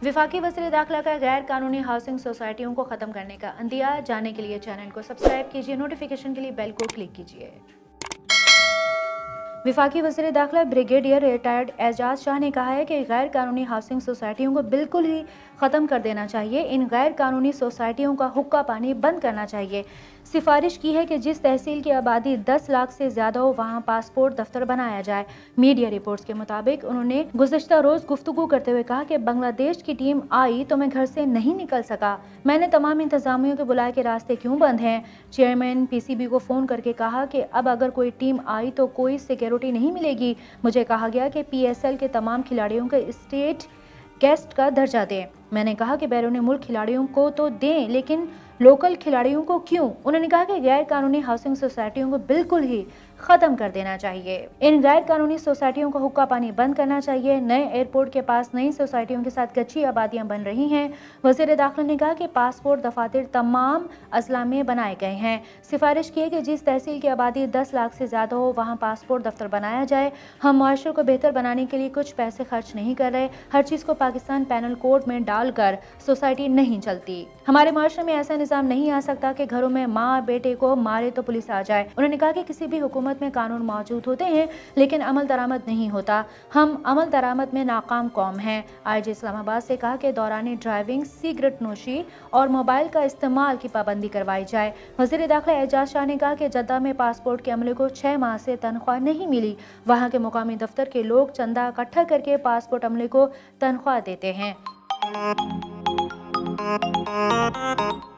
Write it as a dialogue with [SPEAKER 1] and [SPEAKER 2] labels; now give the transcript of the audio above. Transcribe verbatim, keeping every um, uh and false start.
[SPEAKER 1] वफाकी वज़ीर दाखिला का गैर कानूनी हाउसिंग सोसाइटियों को ख़त्म करने का अंदिया। जानने के लिए चैनल को सब्सक्राइब कीजिए, नोटिफिकेशन के लिए बेल को क्लिक कीजिए। वफाकी वज़ीर दाखिला ब्रिगेडियर रिटायर्ड एजाज शाह ने कहा है कि गैर कानूनी हाउसिंग सोसाइटियों को बिल्कुल ही ख़त्म कर देना चाहिए। इन गैर कानूनी सोसाइटियों का हुक्का पानी बंद करना चाहिए। सिफारिश की है कि जिस तहसील की आबादी दस लाख से ज़्यादा हो वहाँ पासपोर्ट दफ्तर बनाया जाए। मीडिया रिपोर्ट्स के मुताबिक उन्होंने गुज़िश्ता रोज़ गुफ्तगू करते हुए कहा कि बांग्लादेश की टीम आई तो मैं घर से नहीं निकल सका। मैंने तमाम इंतजामियों के बुलाए के रास्ते क्यों बंद हैं। चेयरमैन पीसीबी को फ़ोन करके कहा कि अब अगर कोई टीम आई तो कोई सिक्योरिटी नहीं मिलेगी। मुझे कहा गया कि पीएसएल के तमाम खिलाड़ियों को स्टेट गेस्ट का दर्जा दें। मैंने कहा कि बैरून मुल्क खिलाड़ियों को तो दें, लेकिन लोकल खिलाड़ियों को क्यों। उन्होंने कहा कि गैर कानूनी हाउसिंग सोसाइटियों को बिल्कुल ही ख़त्म कर देना चाहिए। इन गैर कानूनी सोसाइटियों को हुक्का पानी बंद करना चाहिए। नए एयरपोर्ट के पास नई सोसाइटियों के साथ कच्ची आबादियां बन रही हैं। वज़ीर दाखिला ने कहा कि पासपोर्ट दफातर तमाम अजला में बनाए गए हैं। सिफारिश की है कि जिस तहसील की आबादी दस लाख से ज़्यादा हो वहाँ पासपोर्ट दफ्तर बनाया जाए। हम माशरे को बेहतर बनाने के लिए कुछ पैसे खर्च नहीं कर रहे। हर चीज़ को पाकिस्तान पैनल कोड में डालकर सोसाइटी नहीं चलती। हमारे माशरे में ऐसा निज़ाम नहीं आ सकता कि घरों में माँ बेटे को मारे तो पुलिस आ जाए। उन्होंने कहा कि किसी भी हुकूमत में कानून मौजूद होते हैं लेकिन अमल दरामद नहीं होता। हम अमल दरामद में नाकाम कौम हैं। आईजी इस्लामाबाद से कहा कि दौरान ड्राइविंग, सिगरेट नोशी और मोबाइल का इस्तेमाल की पाबंदी करवाई जाए। वज़ीर दाखिला एजाज शाह ने कहा कि जद्दा में पासपोर्ट के अमले को छह माह से तनख्वाह नहीं मिली। वहाँ के मुकामी दफ्तर के लोग चंदा इकट्ठा करके पासपोर्ट अमले को तनख्वाह देते हैं।